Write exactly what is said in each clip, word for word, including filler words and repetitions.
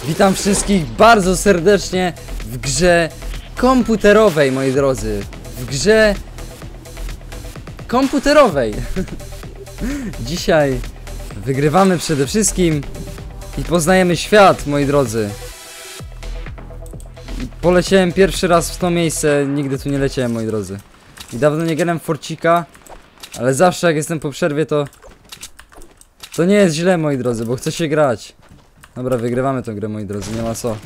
Witam wszystkich bardzo serdecznie w grze komputerowej, moi drodzy. W grze komputerowej. Dzisiaj wygrywamy przede wszystkim i poznajemy świat, moi drodzy. Poleciałem pierwszy raz w to miejsce, nigdy tu nie leciałem, moi drodzy. I dawno nie grałem w Forcika, ale zawsze jak jestem po przerwie, to to nie jest źle, moi drodzy, bo chcę się grać. Dobra, wygrywamy tę grę, moi drodzy, nie ma co.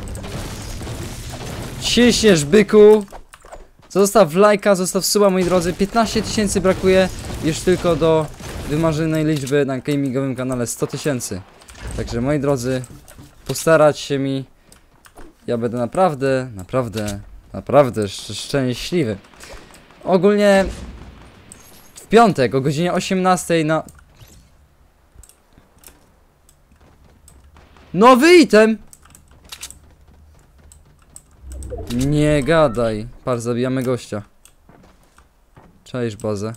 Ciśniesz, byku. Zostaw lajka, zostaw suba, moi drodzy. piętnaście tysięcy brakuje już tylko do wymarzonej liczby na gamingowym kanale sto tysięcy. Także, moi drodzy, postarać się mi. Ja będę naprawdę, naprawdę, naprawdę szczęśliwy. Ogólnie w piątek o godzinie osiemnastej na... Nowy item! Nie gadaj. Patrz, zabijamy gościa. Czaisz bazę.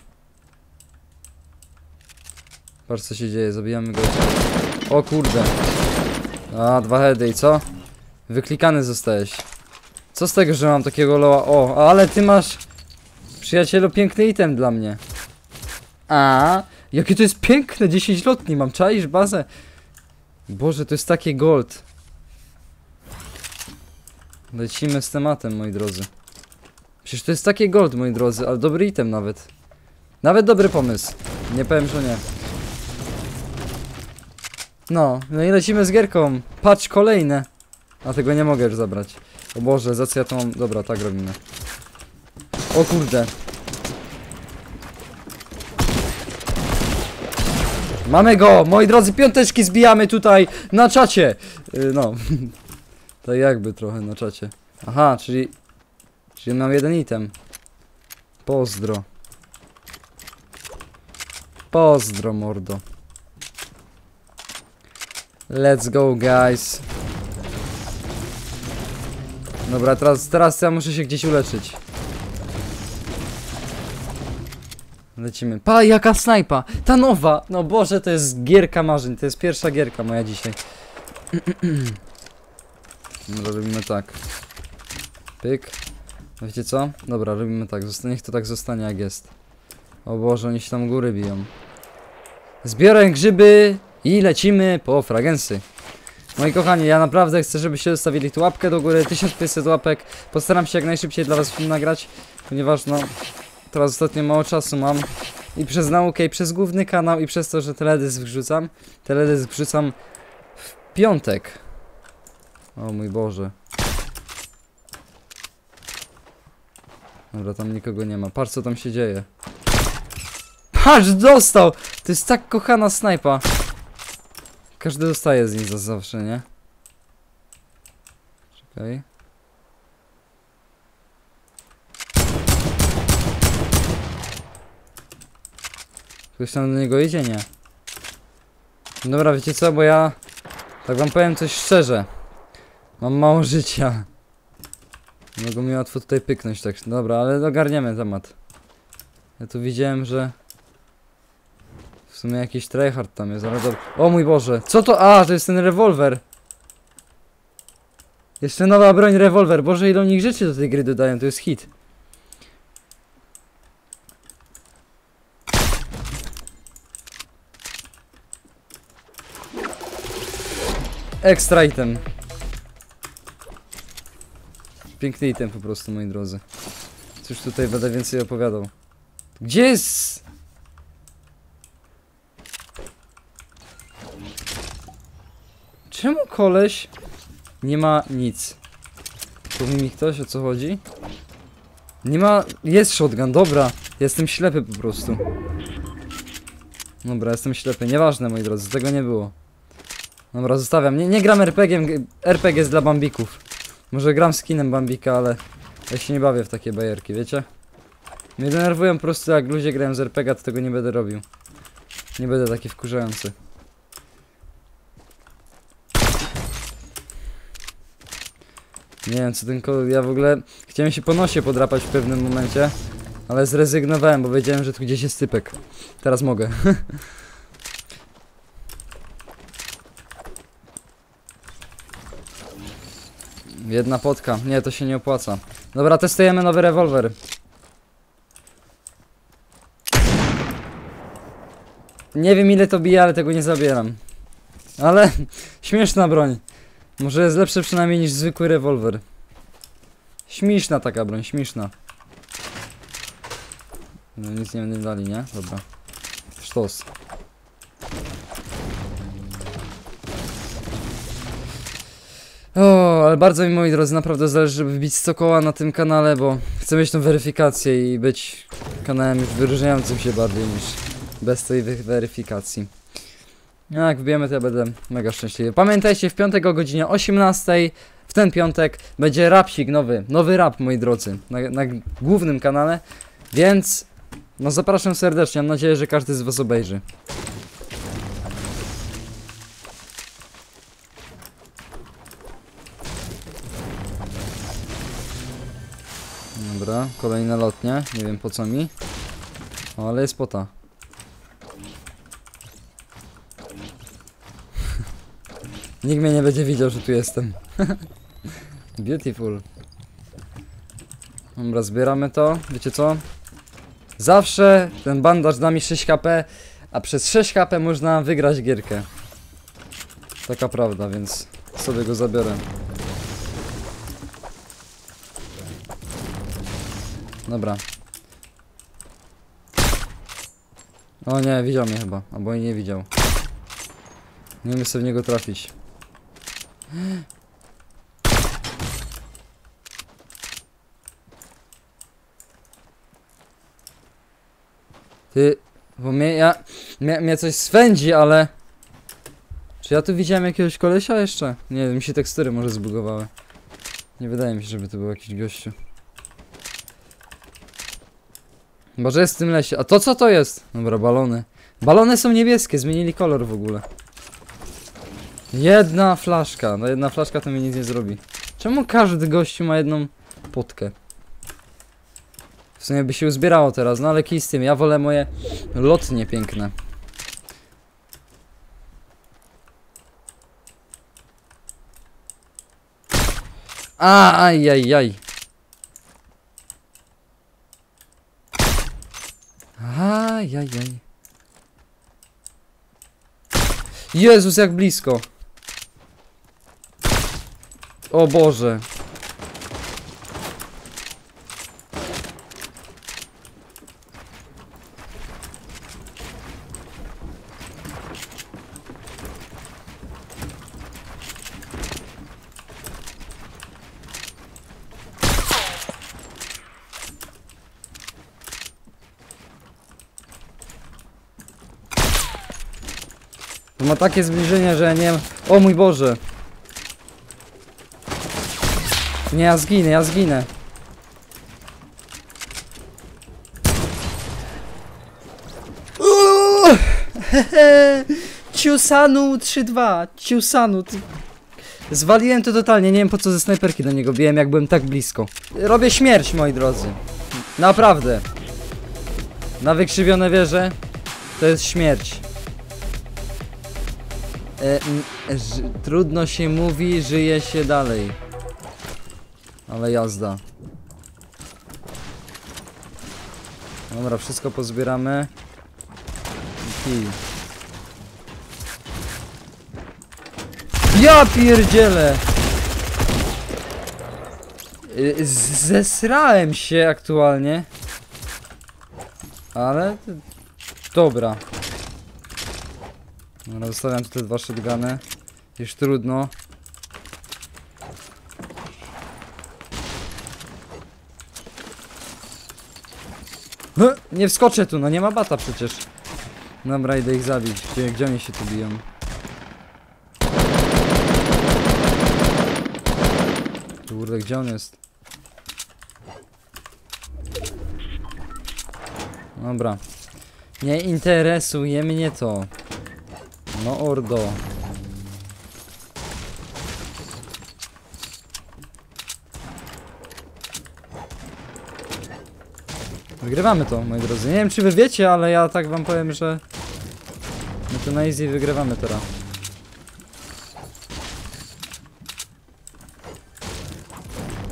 Patrz, co się dzieje, zabijamy gościa. O kurde. A, dwa heady i co? Wyklikany zostałeś. Co z tego, że mam takiego loa? O, ale ty masz, przyjacielu, piękny item dla mnie. A, jakie to jest piękne, dziesięć lotni mam, czaisz bazę? Boże, to jest takie gold. Lecimy z tematem, moi drodzy. Przecież to jest takie gold, moi drodzy, ale dobry item nawet. Nawet dobry pomysł. Nie powiem, że nie. No, no i lecimy z gierką. Patrz, kolejne. A tego nie mogę już zabrać. O Boże, za co ja to mam... Dobra, tak robimy. O kurde. Mamy go! Moi drodzy, piąteczki zbijamy tutaj na czacie. Yy, no. Tak jakby trochę na czacie. Aha, czyli... Czyli mam jeden item. Pozdro. Pozdro, mordo. Let's go, guys. Dobra, teraz, teraz ja muszę się gdzieś uleczyć. Lecimy. Pa, jaka snajpa! Ta nowa! No Boże, to jest gierka marzeń. To jest pierwsza gierka moja dzisiaj. Dobra, robimy tak. Pyk. Wiecie co? Dobra, robimy tak. Zostanie, niech to tak zostanie, jak jest. O Boże, oni się tam góry biją. Zbiorę grzyby i lecimy po fragensy. Moi kochani, ja naprawdę chcę, żebyście zostawili tu łapkę do góry. tysiąc pięćset łapek. Postaram się jak najszybciej dla was film nagrać. Ponieważ no... Teraz ostatnio mało czasu mam. I przez naukę, i przez główny kanał, i przez to, że teledysk wrzucam. Teledysk wrzucam w piątek. O mój Boże. Dobra, tam nikogo nie ma. Patrz, co tam się dzieje. Patrz, dostał! To jest tak kochana snajpa. Każdy dostaje z niej za zawsze, nie? Czekaj. Ktoś tam do niego idzie? Nie. Dobra, wiecie co, bo ja tak wam powiem coś szczerze. Mam mało życia. Mogą mi łatwo tutaj pyknąć, tak. Dobra, ale ogarniemy temat. Ja tu widziałem, że w sumie jakiś tryhard tam jest, ale dobra. O mój Boże, co to? A, to jest ten rewolwer. Jeszcze nowa broń, rewolwer. Boże, ile oni rzeczy do tej gry dodają, to jest hit. Ekstra item. Piękny item po prostu, moi drodzy. Cóż tutaj będę więcej opowiadał. Gdzie jest? Czemu koleś nie ma nic? Powie mi ktoś, o co chodzi? Nie ma... Jest shotgun, dobra. Jestem ślepy po prostu. Dobra, jestem ślepy. Nieważne, moi drodzy, tego nie było. Dobra, zostawiam. Nie, nie gram er pe gie. er pe gie jest dla bambików. Może gram skinem bambika, ale ja się nie bawię w takie bajerki, wiecie? Mnie denerwują po prostu, jak ludzie grają z er pe gie, to tego nie będę robił. Nie będę taki wkurzający. Nie wiem, co ten kolor... Ja w ogóle chciałem się po nosie podrapać w pewnym momencie, ale zrezygnowałem, bo wiedziałem, że tu gdzieś jest typek. Teraz mogę. Jedna potka. Nie, to się nie opłaca. Dobra, testujemy nowy rewolwer. Nie wiem ile to bije, ale tego nie zabieram. Ale śmieszna broń. Może jest lepsze przynajmniej niż zwykły rewolwer. Śmieszna taka broń, śmieszna. No nic nie będę dali, nie? Dobra. Sztos. O, ale bardzo mi, moi drodzy, naprawdę zależy, żeby wbić sto koła na tym kanale, bo chcę mieć tą weryfikację i być kanałem już wyróżniającym się bardziej niż bez tej wy weryfikacji. No, jak wbijemy, to ja będę mega szczęśliwy. Pamiętajcie, w piątek o godzinie osiemnastej, w ten piątek będzie rapsik nowy, nowy rap, moi drodzy, na, na głównym kanale, więc no zapraszam serdecznie, mam nadzieję, że każdy z was obejrzy. Dobra, kolejna lotnia, nie wiem po co mi, o, ale jest pota. Nikt mnie nie będzie widział, że tu jestem. Beautiful. Dobra, zbieramy to. Wiecie co? Zawsze ten bandaż da mi sześć HP, a przez sześć HP można wygrać gierkę. Taka prawda, więc sobie go zabiorę. Dobra. O nie, widział mnie chyba, albo i nie widział. Nie umiem sobie w niego trafić. Ty, bo mnie, ja, mnie, mnie coś swędzi, ale... Czy ja tu widziałem jakiegoś kolesia jeszcze? Nie wiem, mi się tekstury może zbugowały. Nie wydaje mi się, żeby to był jakiś gościu. Może jest w tym lesie. A to co to jest? Dobra, balony. Balony są niebieskie, zmienili kolor w ogóle. Jedna flaszka. No jedna flaszka to mi nic nie zrobi. Czemu każdy gościu ma jedną potkę? W sumie by się uzbierało teraz, no ale kij z tym. Ja wolę moje lotnie piękne. A, aj, aj, aj. Aj, aj, aj. Jezus, jak blisko. O Boże. To ma takie zbliżenie, że nie wiem... O mój Boże. Nie, ja zginę, ja zginę. Ciusanu trzy dwa. Ciusanu. Zwaliłem to totalnie, nie wiem po co ze snajperki do niego biłem, jak byłem tak blisko. Robię śmierć, moi drodzy. Naprawdę. Na wykrzywione wieże to jest śmierć. E, trudno się mówi, żyje się dalej. Ale jazda. Dobra, wszystko pozbieramy. I ja pierdzielę! E, zesrałem się aktualnie. Ale... Dobra. Dobra, zostawiam tutaj dwa shotguny. Już trudno. Huh, nie wskoczę tu, no nie ma bata przecież. Dobra, idę ich zabić. Gdzie, gdzie oni się tu biją? Kurde, gdzie on jest? Dobra. Nie interesuje mnie to. No ordo. Wygrywamy to, moi drodzy. Nie wiem czy wy wiecie, ale ja tak wam powiem, że my to na easy wygrywamy teraz.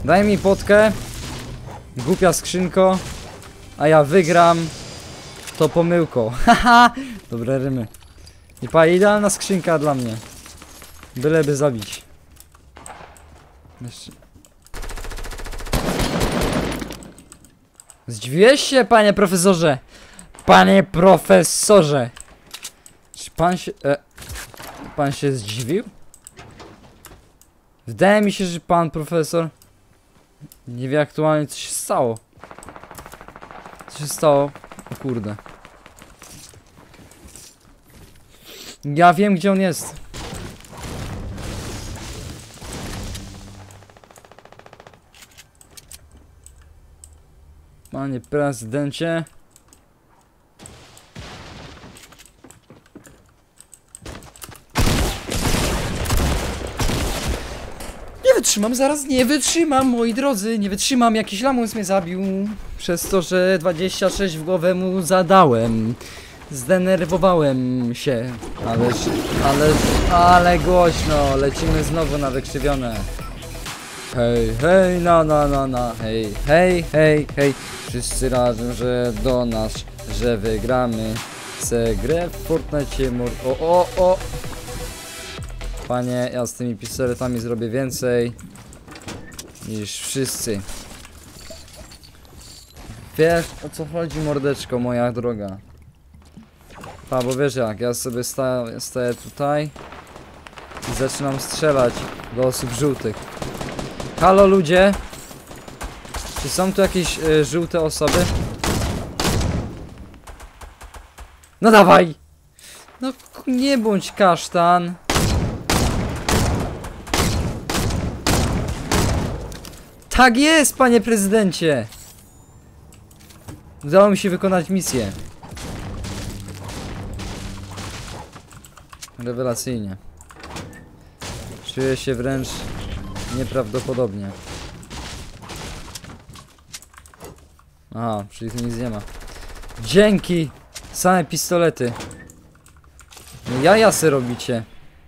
Daj mi potkę. Głupia skrzynko. A ja wygram. To pomyłką. Haha. Dobre rymy. I pa, idealna skrzynka dla mnie. Byleby zabić. Jeszcze. Zdziwiłeś się, panie profesorze? Panie profesorze! Czy pan się... E, pan się zdziwił? Wydaje mi się, że pan profesor nie wie aktualnie, co się stało. Co się stało? O kurde. Ja wiem, gdzie on jest. Panie prezydencie. Nie wytrzymam, zaraz nie wytrzymam, moi drodzy, nie wytrzymam, jakiś lamus mnie zabił. Przez to, że dwadzieścia sześć w głowę mu zadałem. Zdenerwowałem się, ależ, ale, ale głośno, lecimy znowu na wykrzywione. Hej, hej, na, na, na, na, hej, hej, hej, hej. Wszyscy razem, że do nas, że wygramy. Chcę grę w Fortnite, mord... O, o, o! Panie, ja z tymi pistoletami zrobię więcej niż wszyscy. Wiesz, o co chodzi, mordeczko, moja droga. A, bo wiesz jak, ja sobie sta staję tutaj i zaczynam strzelać do osób żółtych. Halo ludzie! Czy są tu jakieś y, żółte osoby? No dawaj! No nie bądź kasztan! Tak jest, panie prezydencie! Udało mi się wykonać misję. Rewelacyjnie. Czuję się wręcz nieprawdopodobnie. Aha, czyli tu nic nie ma. Dzięki! Same pistolety. No jaja se robicie.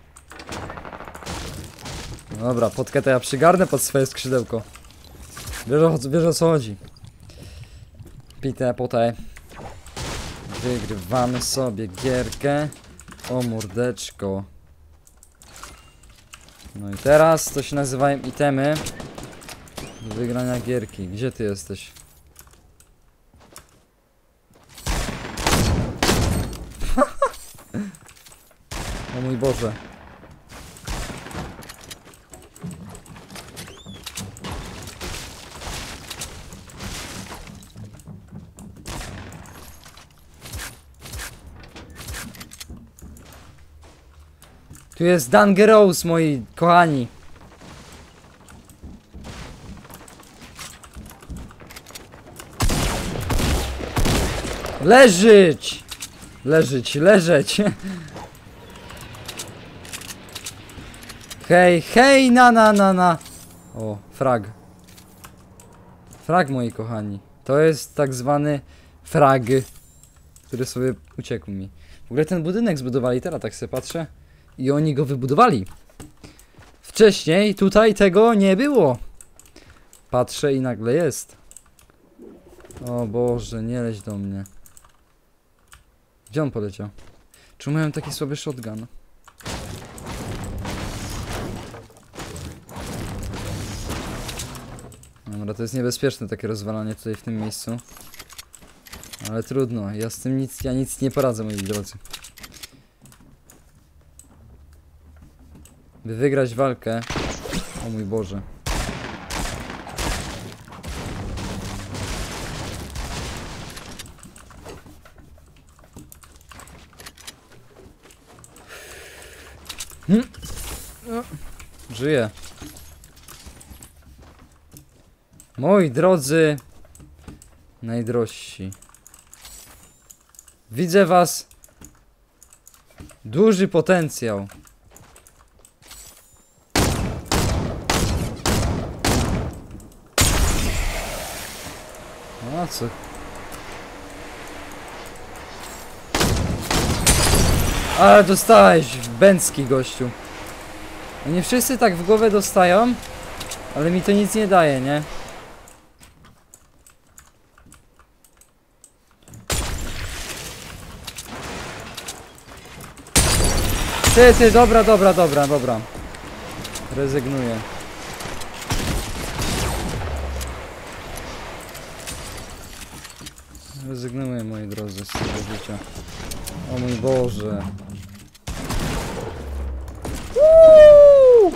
No dobra, potkę to ja przygarnę pod swoje skrzydełko. Wiesz o, wiesz o co chodzi. Pitę, potę. Wygrywamy sobie gierkę. O mordeczko. No i teraz to się nazywają itemy do wygrania gierki. Gdzie ty jesteś? O mój Boże. Tu jest Dangerous, moi kochani. Leżeć! Leżeć, leżeć. Hej, hej, na, na, na, na. O, frag. Frag, moi kochani. To jest tak zwany frag, który sobie uciekł mi. W ogóle ten budynek zbudowali, teraz tak sobie patrzę. I oni go wybudowali. Wcześniej tutaj tego nie było. Patrzę i nagle jest. O Boże, nie leć do mnie. Gdzie on poleciał? Czemu mają taki słaby shotgun? Dobra, to jest niebezpieczne takie rozwalanie tutaj w tym miejscu. Ale trudno, ja z tym nic, ja nic nie poradzę, moi drodzy. By wygrać walkę. O mój Boże. Hmm. No. Żyję. Moi drodzy najdrożsi. Widzę was. Duży potencjał. No co? Ale dostałeś w bęcki, gościu. No nie wszyscy tak w głowę dostają. Ale mi to nic nie daje, nie? Ty, ty, dobra, dobra, dobra, dobra. Rezygnuję. Rezygnuję, moi drodzy, z tego życia. O mój Boże. Uuu!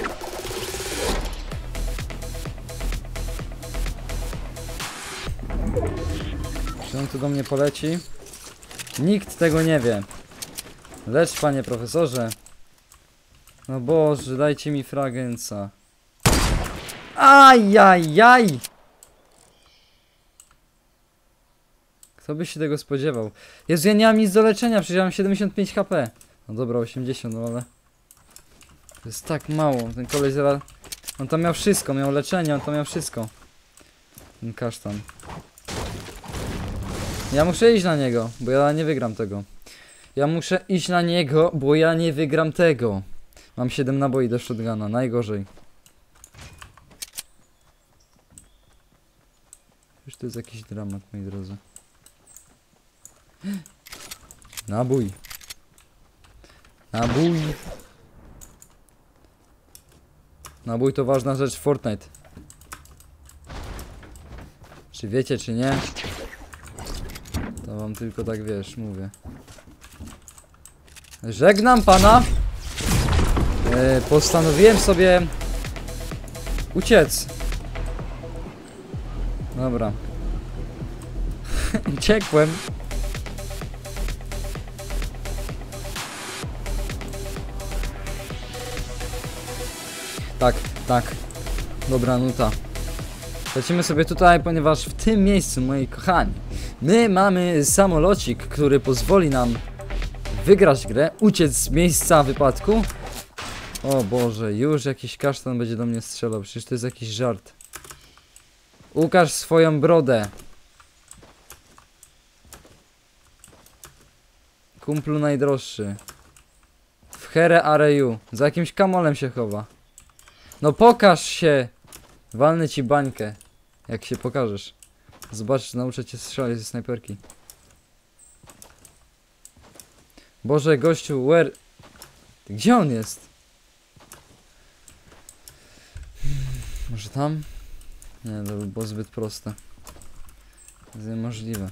Czy on tu do mnie poleci? Nikt tego nie wie. Lecz, panie profesorze. No Boże, dajcie mi fragenca. Ajajaj! Kto by się tego spodziewał? Jezu, ja nie mam nic do leczenia, przecież ja mam siedemdziesiąt pięć H P. No dobra, osiemdziesiąt, no ale... To jest tak mało, ten koleś zaraz... On tam miał wszystko, miał leczenie, on tam miał wszystko. Ten kasztan. Ja muszę iść na niego, bo ja nie wygram tego. Ja muszę iść na niego, bo ja nie wygram tego. Mam siedem naboi do shotguna, najgorzej. Już to jest jakiś dramat, moi drodzy. Nabój. Nabój. Nabój to ważna rzecz w Fortnite. Czy wiecie, czy nie? To wam tylko tak, wiesz, mówię. Żegnam pana. E, postanowiłem sobie uciec. Dobra. Uciekłem. Tak, tak. Dobra nuta. Lecimy sobie tutaj, ponieważ w tym miejscu, moi kochani, my mamy samolocik, który pozwoli nam wygrać grę, uciec z miejsca wypadku. O Boże, już jakiś kasztan będzie do mnie strzelał, przecież to jest jakiś żart. Ukaż swoją brodę. Kumplu najdroższy. W here areju. Za jakimś kamolem się chowa. No pokaż się! Walnę ci bańkę. Jak się pokażesz. Zobacz, nauczę cię strzelać ze snajperki. Boże, gościu, where... Gdzie on jest? Może tam? Nie, to by było zbyt proste. To jest niemożliwe.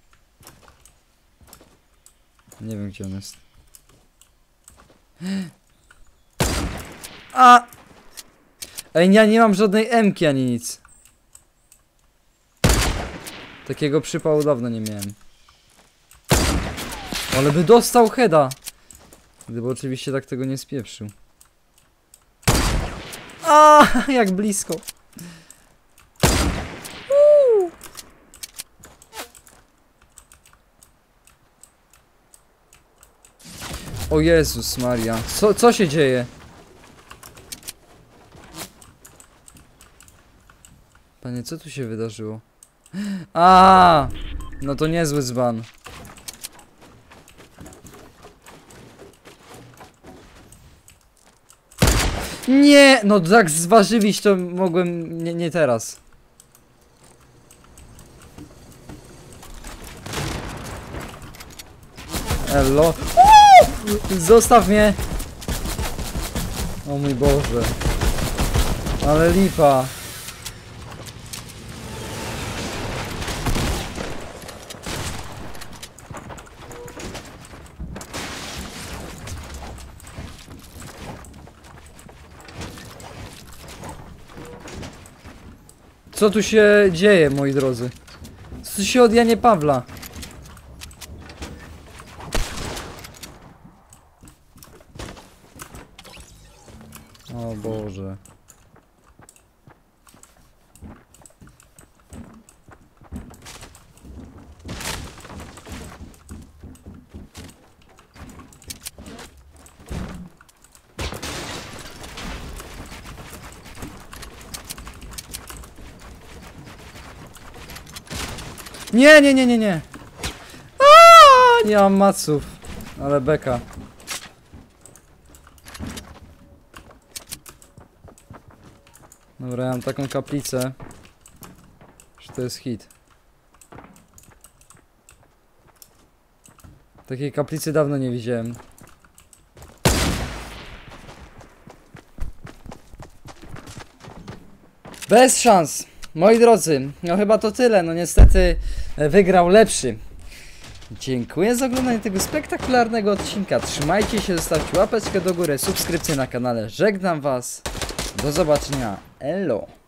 Nie wiem, gdzie on jest. A! Ej, ja nie mam żadnej emki ani nic. Takiego przypału dawno nie miałem. Ale by dostał heada. Gdyby oczywiście tak tego nie spieprzył. A, jak blisko. Uuu. O Jezus Maria. Co, co się dzieje? Panie, co tu się wydarzyło? A, no to niezły dzban. Nie, no tak zważywić to mogłem nie, nie teraz. Elo. Uuu! Zostaw mnie. O mój Boże. Ale lipa. Co tu się dzieje, moi drodzy? Co się od Janie Pawla? O Boże. Nie, nie, nie, nie, nie. Aaaa, nie mam maców. Ale beka. Dobra, ja mam taką kaplicę, że to jest hit. Takiej kaplicy dawno nie widziałem. Bez szans! Moi drodzy, no chyba to tyle. No niestety wygrał lepszy. Dziękuję za oglądanie tego spektakularnego odcinka. Trzymajcie się, zostawcie łapeczkę do góry, subskrypcję na kanale. Żegnam was. Do zobaczenia. Elo!